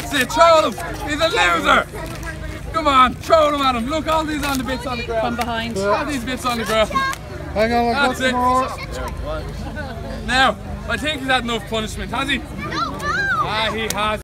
That's it, throw him. He's a loser. Come on, throw him at him. Look, all these on the bits on the ground. From behind. All these bits on the ground. Hang on, I've got some more. Now, I think he's had enough punishment, has he? No. Ah, he has.